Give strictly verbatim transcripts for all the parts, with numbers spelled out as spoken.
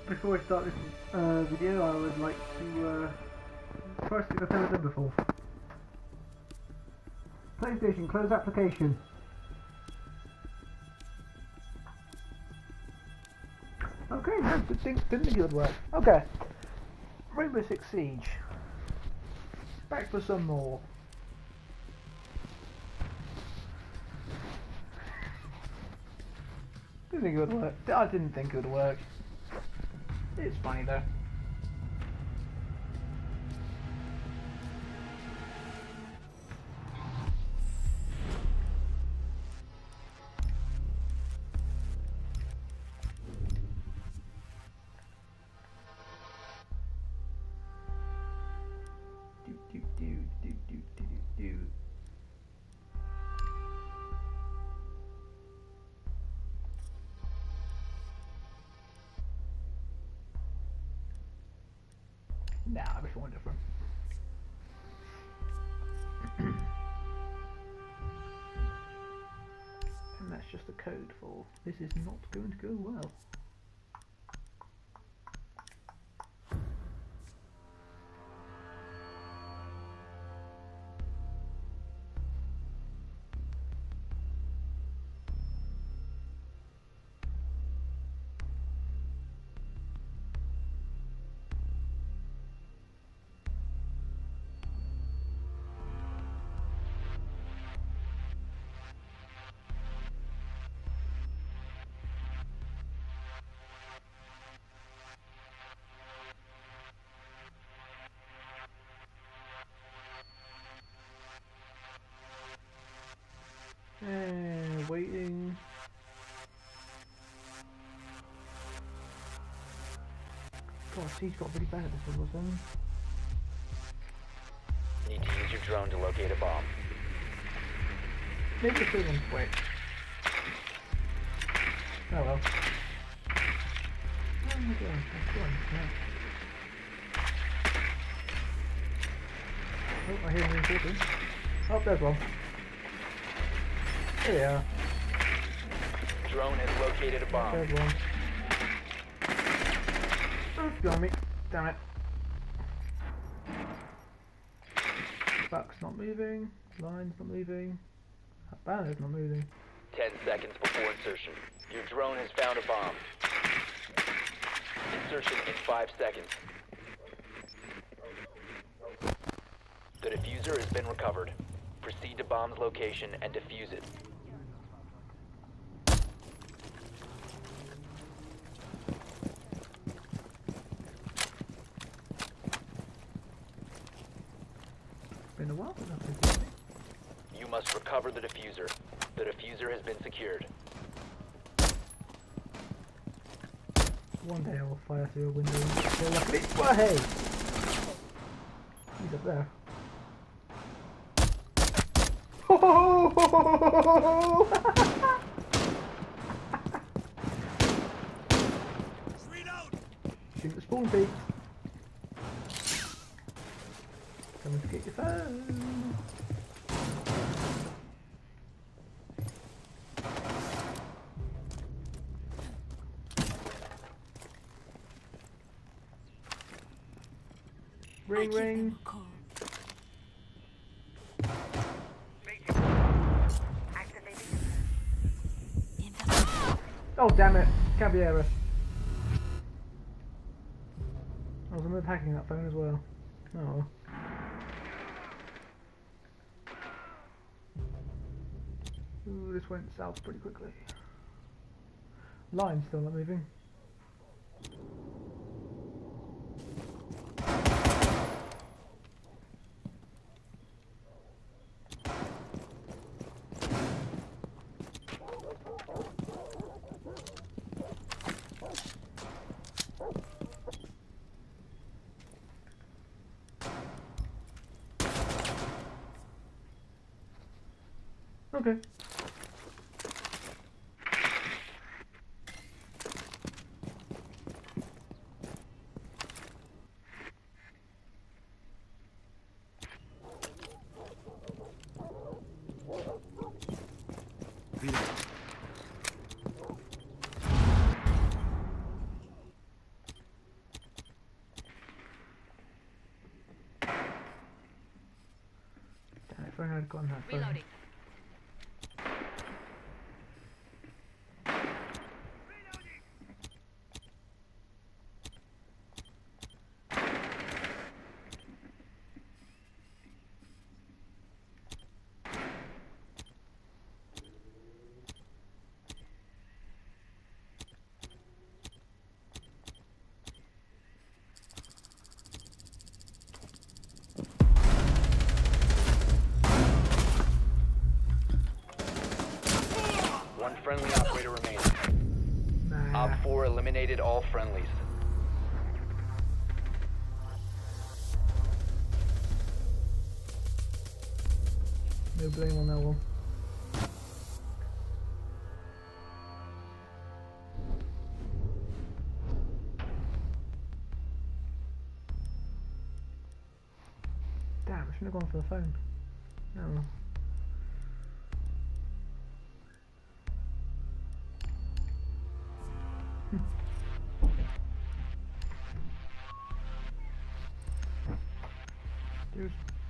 Before I start this uh, video, I would like to uh, try something I've never done before. PlayStation, close application. Okay, no, didn't think, didn't think it would work. Okay. Rainbow Six Siege. Back for some more. Didn't think it would work. I didn't think it would work. It's funny though. Do do do do do do do. Nah, I wish one different. And that's just the code for this is not going to go well. And waiting. God, he's got really bad at this one, wasn't he? Need to use your drone to locate a bomb. Make the thing one quick. Oh well. Oh my god, that's one. Yeah. Oh, I hear him talking. Oh, there's one. There we are. Drone has located a bomb. There's one. Oh, got me. Damn it. Back's not moving. Line's not moving. That banner's not moving. Ten seconds before insertion. Your drone has found a bomb. Insertion in five seconds. The diffuser has been recovered. Proceed to bomb's location and defuse it. Been a while since I've been doing You must recover the diffuser. The diffuser has been secured. it. One day I will fire through a window and feel like it's well, hey! He's up there. Shoot the spawn peak. Come to get your phone. Ring ring. Oh damn it, can't be error. I was almost hacking that phone as well. Oh. Ooh, this went south pretty quickly. Line's still not moving. Okay. I had gotten that phone. Reloading. One friendly operator remaining. Nah. Op four eliminated all friendlies. No blame on that one. Damn, I shouldn't have gone for the phone. No. Dude.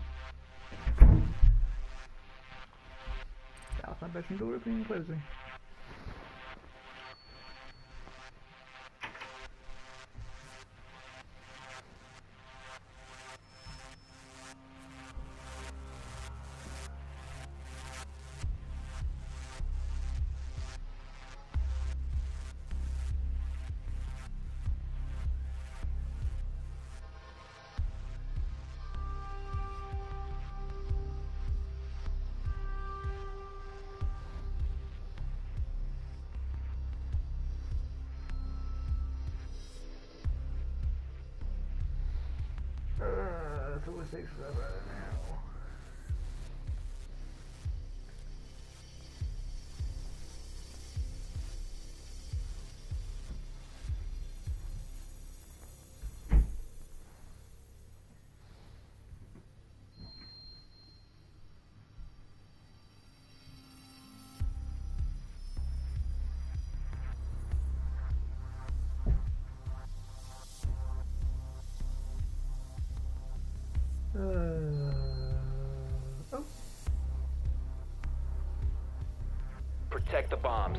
That was my bedroom door opening and closing. Uh, it always takes forever now. Uh, oh. Protect the bombs.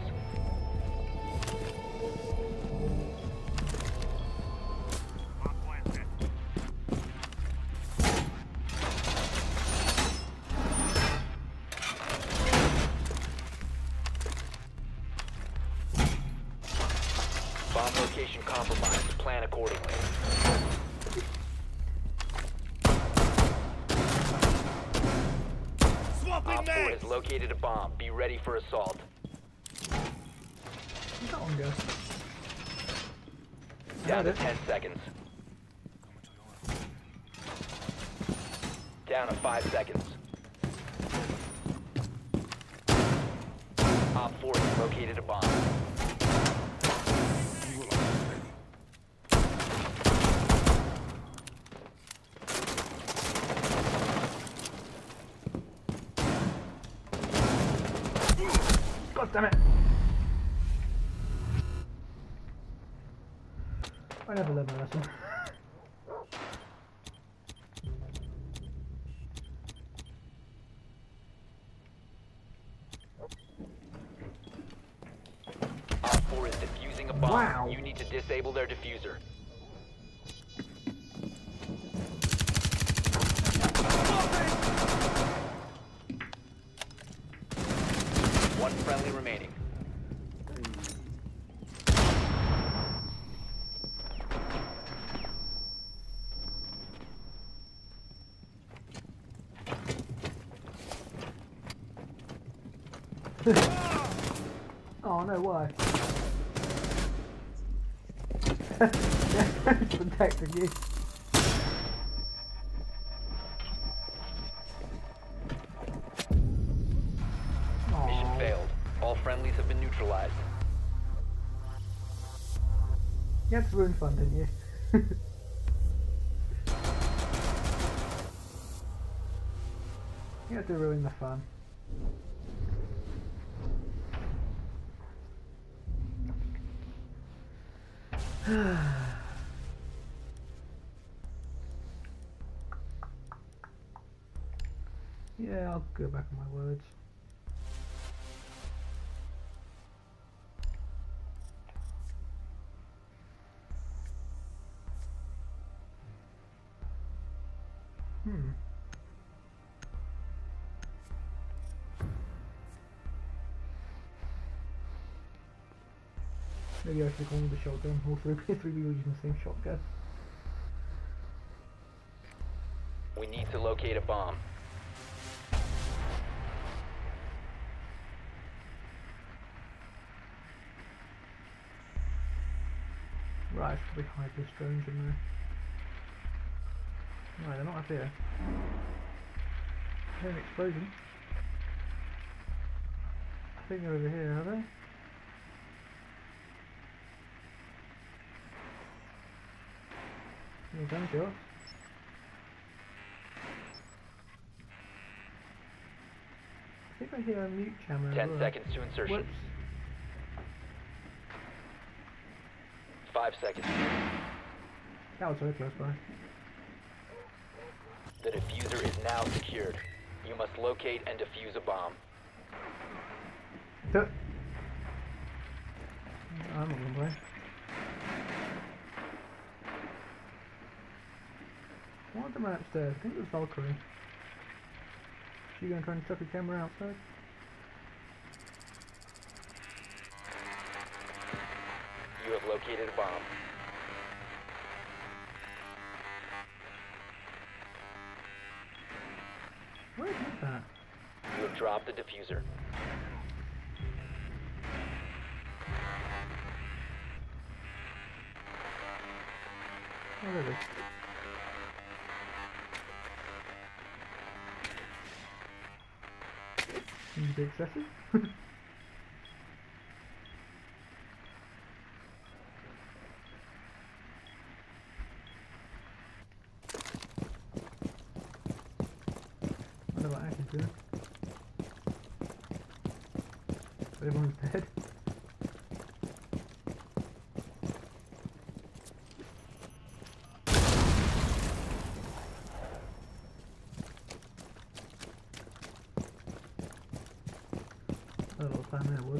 Bomb location compromised. Plan accordingly. Op four has located a bomb. Be ready for assault. Where'd that one go? Down to it. ten seconds. Down to five seconds. Op four has located a bomb. God damn it! I never learned my lesson. Op four is defusing a bomb. Wow. You need to disable their diffuser. One friendly remaining. Oh no, why? Protecting you. Mission Aw. failed. All friendlies have been neutralized. You had to ruin fun, didn't you? You had to ruin the fun. Yeah, I'll go back on my words. Hmm. Maybe I should have gone with the shotgun. All three, three people using the same shotgun. We need to locate a bomb. Right, I should probably hide this drones in there. Right, they're not up here. I hear an explosion. I think they're over here, are they? No gunshots. I think I hear a mute camera. Ten well. seconds to insertion. Whoops. Five seconds. That was very close by. The diffuser is now secured. You must locate and defuse a bomb. Tuh. I'm not gonna play. What the man upstairs? I think it was Valkyrie. She gonna try and chuck a camera outside? You have located a bomb. Where is that? You have dropped the diffuser. Oh, there it is. Seems a bit excessive. I know what I can do. Everyone's dead. I don't know what time that was.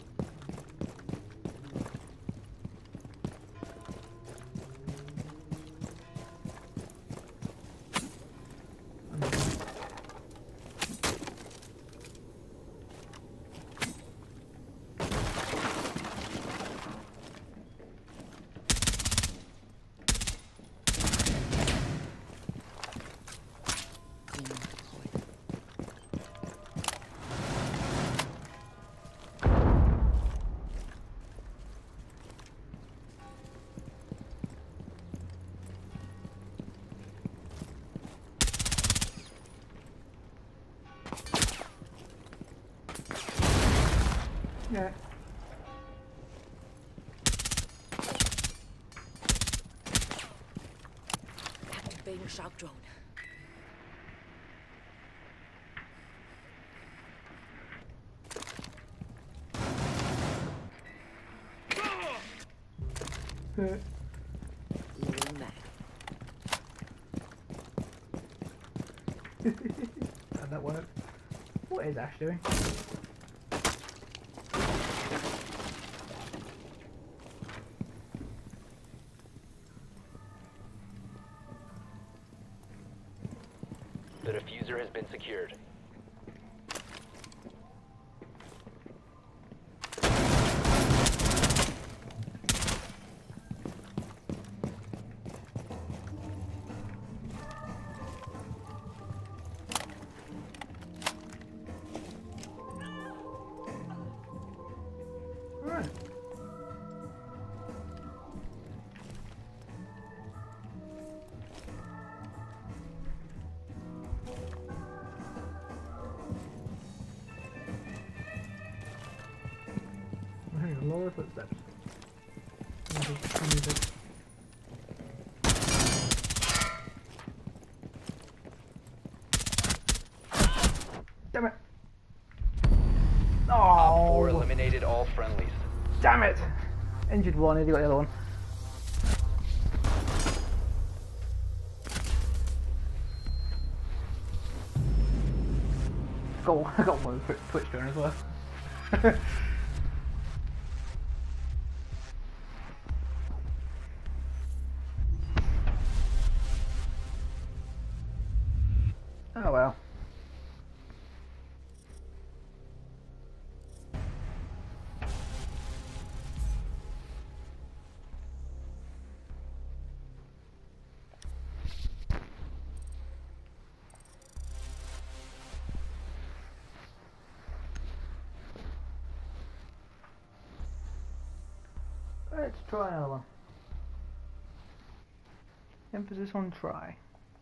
Yeah. Activating shock drone. Loading mag. How'd that work? What is Ash doing? The diffuser has been secured. Alright. I'm hearing a lot of footsteps. Music, music. Damn it! Op four Oh, eliminated all friendlies. damn it! Injured one, he got the other one. got I got one with Twitch going as well. Oh well. Let's try another one. Emphasis on try.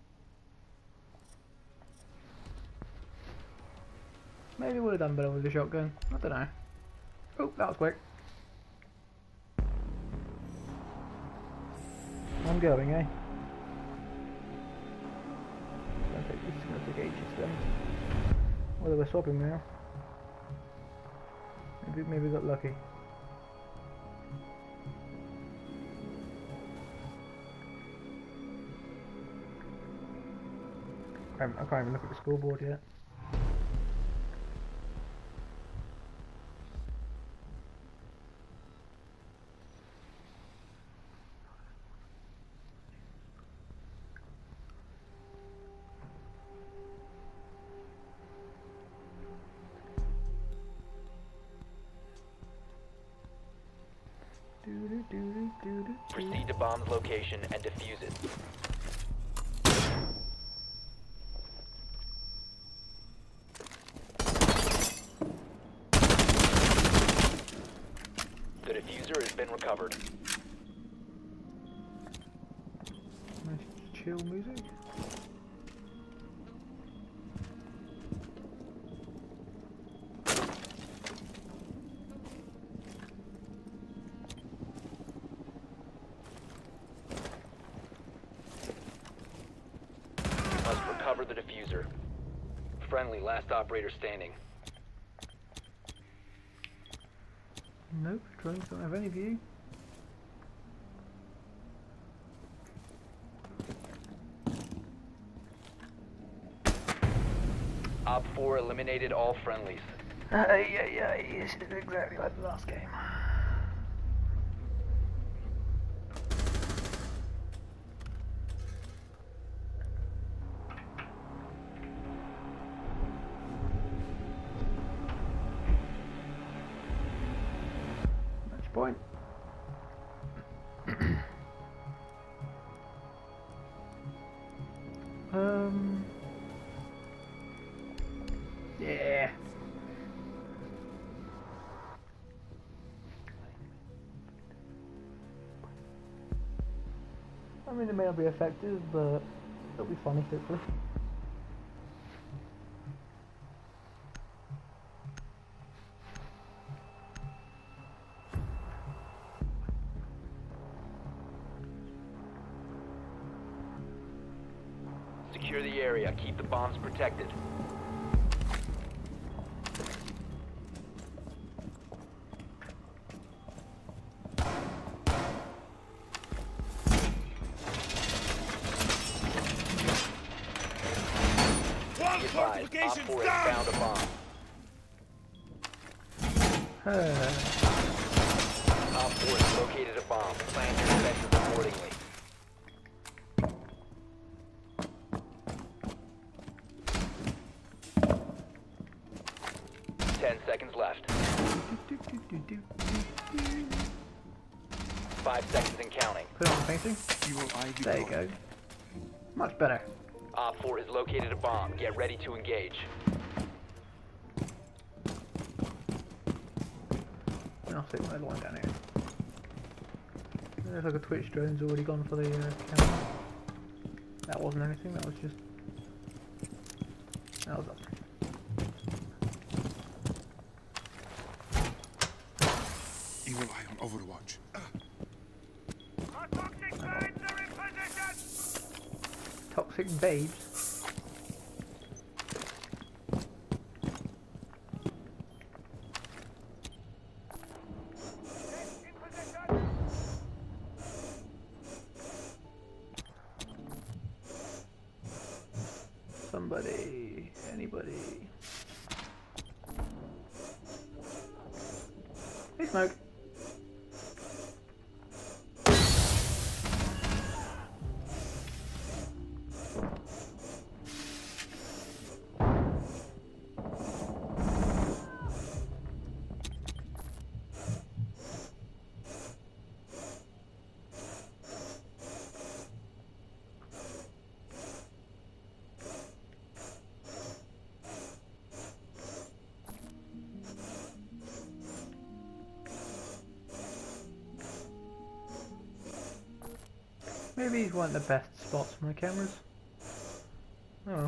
Maybe would have done better with the shotgun. I don't know. Oh, that was quick. I'm going, eh? I think this is going to take ages then. Whether we're swapping now. Maybe, maybe we got lucky. I can't even look at the scoreboard yet. Proceed to bomb's location and defuse it. The diffuser has been recovered. Nice chill music. Must recover the diffuser. Friendly, last operator standing. Nope, drones don't have any view. Op four eliminated all friendlies. Uh, yeah, yeah, this is exactly like the last game. Match point. um. Yeah. I mean, it may not be effective, but it'll be funny, hopefully. Secure the area. Keep the bombs protected. Be advised, Op four has found a bomb. Op four has located a bomb. Plan your defenses accordingly. Ten seconds left. Five seconds and counting. Put it on the painting. You will I be There you go. Much better. Op four has located a bomb. Get ready to engage. And I'll stick my line down here. There's like a Twitch drone's already gone for the uh, camera. That wasn't anything, that was just... That was up. Evil Eye on Overwatch. Toxic babes. Somebody, anybody. smoke. Maybe these weren't the best spots for my cameras. Oh.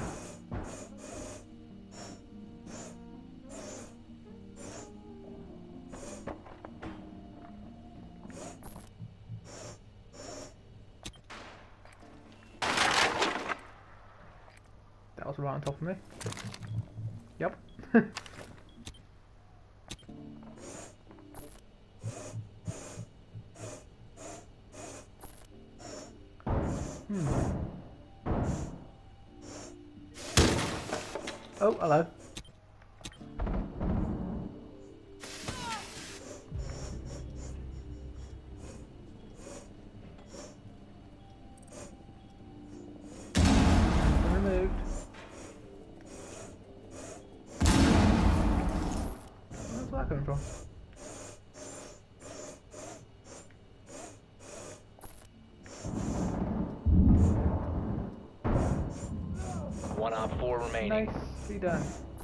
That was right on top of me. Yep. Hmm. Oh, hello. Removed. Where's that coming from? One op four remaining. Nicely done.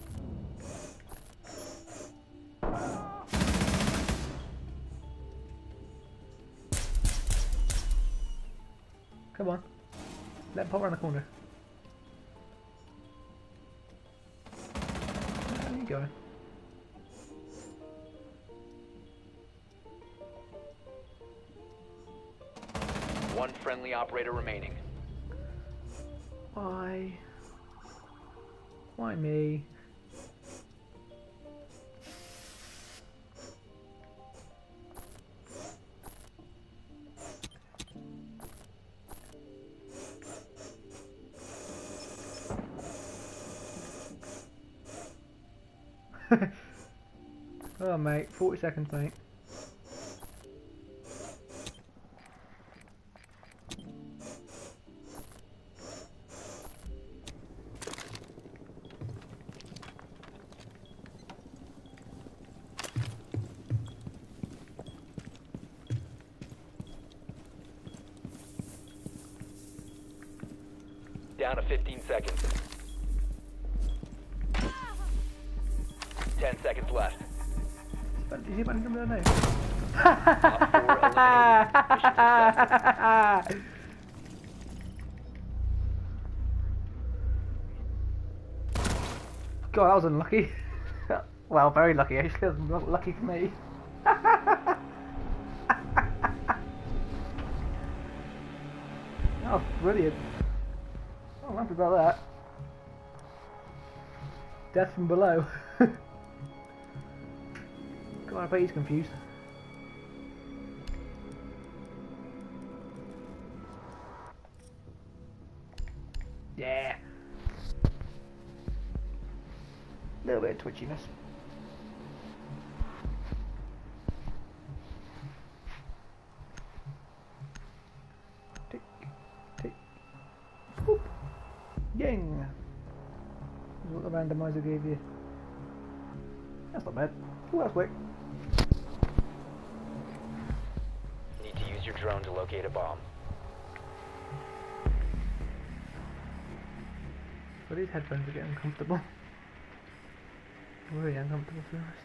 Come on. Let him pop around the corner. Where are you going? One friendly operator remaining. Why? Why me? Oh mate, forty seconds mate. Down to fifteen seconds. ten seconds left. Is he about to come down now? Op four eliminated. Mission successful. God, that was unlucky. Well, very lucky actually. That was not lucky for me. Oh, brilliant. Oh, I'm happy about that. Death from below. God, I bet he's confused. Yeah. A little bit of twitchiness. Tick, tick, boop, yang. This is what the randomizer gave you. That's not bad. Oh, that's quick. Need to use your drone to locate a bomb. But these headphones are getting uncomfortable. Really uncomfortable to be honest.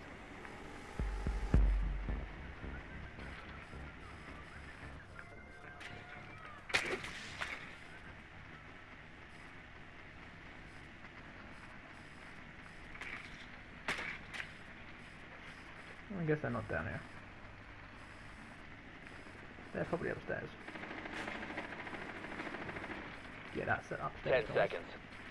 I guess they're not down here. They're probably upstairs. Yeah, that's it, upstairs. Ten seconds.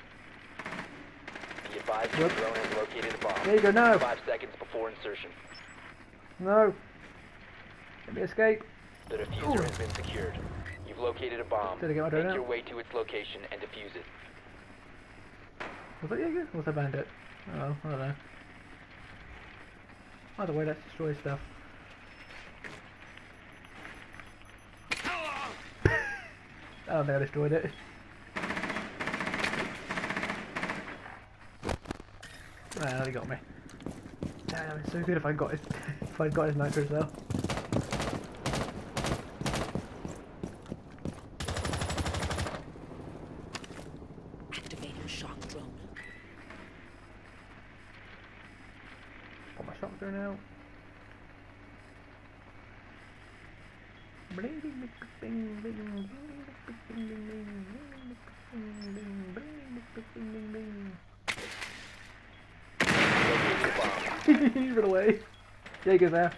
Be advised your drone has located a bomb. There you go, no! Five seconds before insertion. No! Let me escape! The diffuser Ooh. has been secured. You've located a bomb. Did I get my drone Make out? your way to its location and defuse it. Was that you? Was that bandit? Oh, I don't know. Either way, let's destroy stuff. Oh no, I destroyed it. Ah, he got me. Damn, it's so good if I got his if I got his nitro cell. Activating shock drone. Put my shock drone out. He ran away. There he goes now.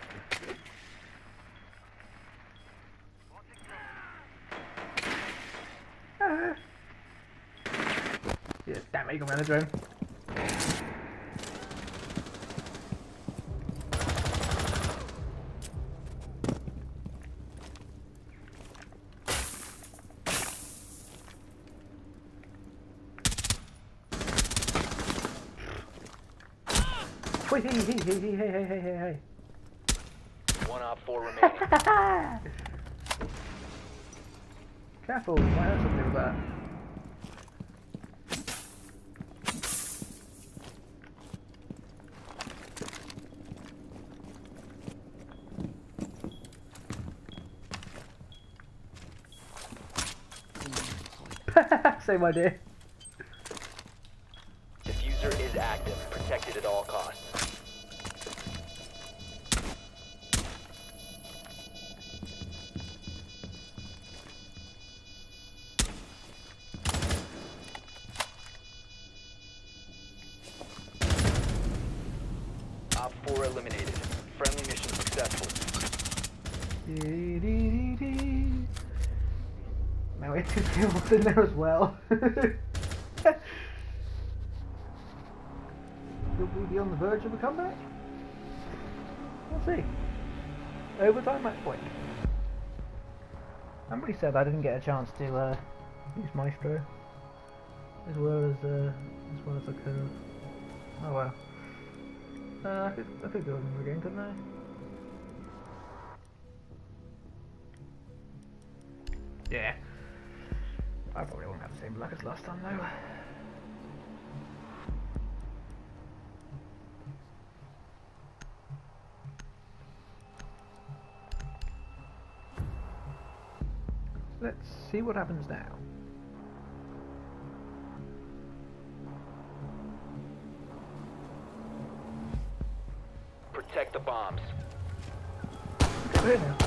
Ah. Yeah, damn it, he got around the drone. Wait, hey, hey, hey, hey, hey, hey, hey, hey. One op four remaining. Careful, might hurt something with that. Same idea. Diffuser is active, protected at all costs. Op four eliminated. Friendly mission successful. Now we have to see what's in there as well. Will we be on the verge of a comeback? We'll see. Overtime match point. I'm really sad I didn't get a chance to uh, use Maestro as well as uh, as well as I could have. Oh well. Uh, I could I could go in the game, couldn't I? Yeah. I probably won't have the same luck as last time though. Let's see what happens now. Protect the bombs. Go here now.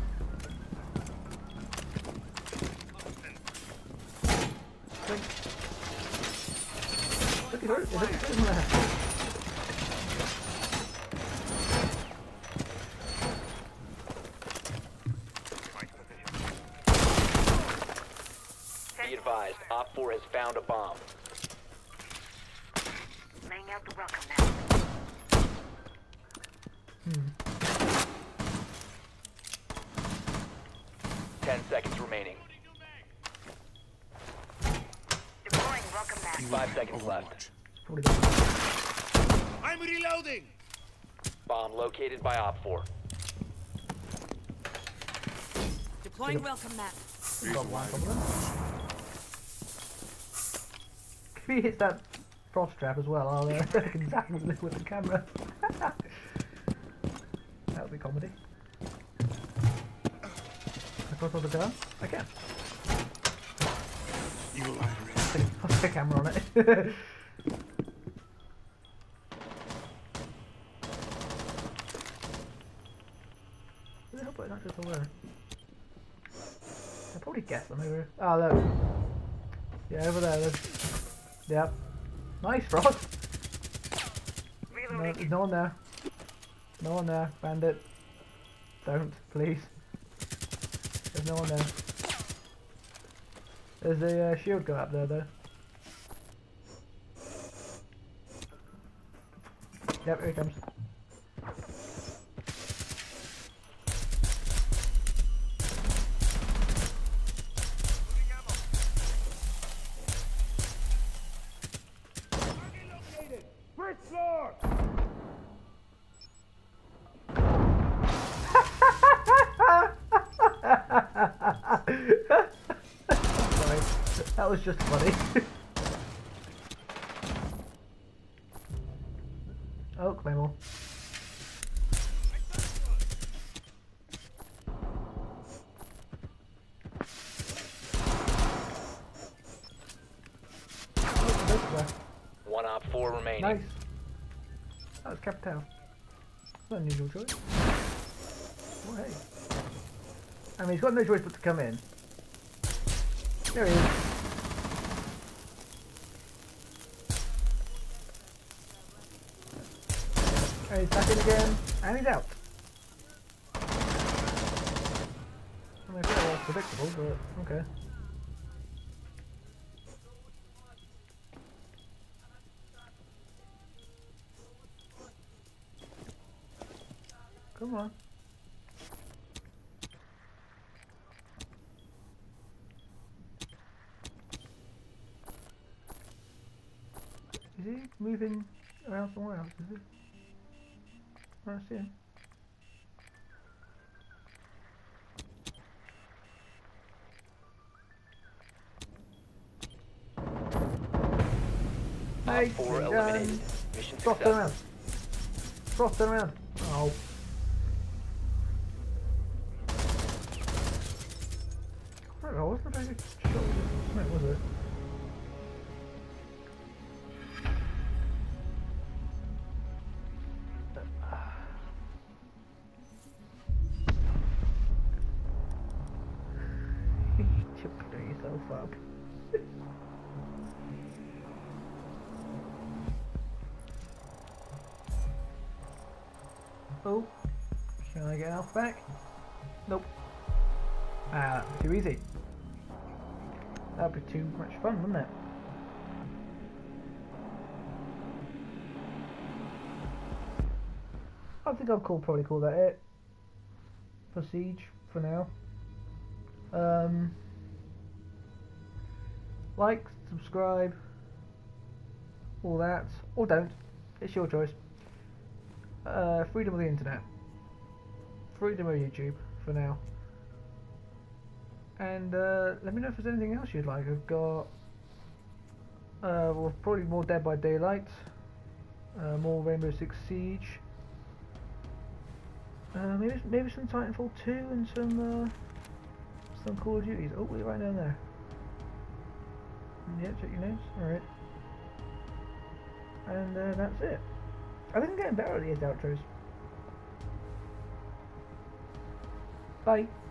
Look at her, look at her. Be advised, Op four has found a bomb. Laying out the welcome mat. Hmm. Ten seconds remaining. Deploying welcome mat. Five seconds left. Probably got I'm reloading! Bomb located by Op four. Deploying welcome mat. got one problem. If he hits that frost trap as well, I'll uh, I can zap him with the camera. That would be comedy. I cross the gun? I can. Evil eye I can put the camera on it. Where the hell put it not just over? I probably guessed them over. Oh, there. Yeah, over there. There's... Yep. Nice, Frost. No, there's no one there. No one there. Bandit. Don't, please. There's no one there. There's a uh, shield guy up there, though. Yep, here he comes. was just funny. Oh, Claymore. One op four remaining. Nice. That was Capital. That's an unusual choice. Oh, hey. I mean, he's got no choice but to come in. There he is. And he's back in again. And he's out. I mean, it's not all predictable, but okay. Come on. Is he moving around somewhere else? Is he? I don't see him. Op Hey, four done. eliminated. Mission Frost, turn around. success. Frost, turn around. Oh. I don't know, wasn't a very good shot, was it? Was it? You're putting yourself up. Oh, can I get Alf back? Nope. Ah, that was too easy. That would be too much fun, wouldn't it? I think I'll call, probably call that it for Siege for now. Um, like, subscribe, all that, or don't. It's your choice. Uh, freedom of the internet, freedom of YouTube for now. And uh, let me know if there's anything else you'd like. I've got uh, well, probably more Dead by Daylight, uh, more Rainbow Six Siege, uh, maybe maybe some Titanfall two and some uh, some Call of Duties. Oh, we're right down there. Yeah, check your names. All right. And uh, that's it. I think I'm getting better at these outros. Bye.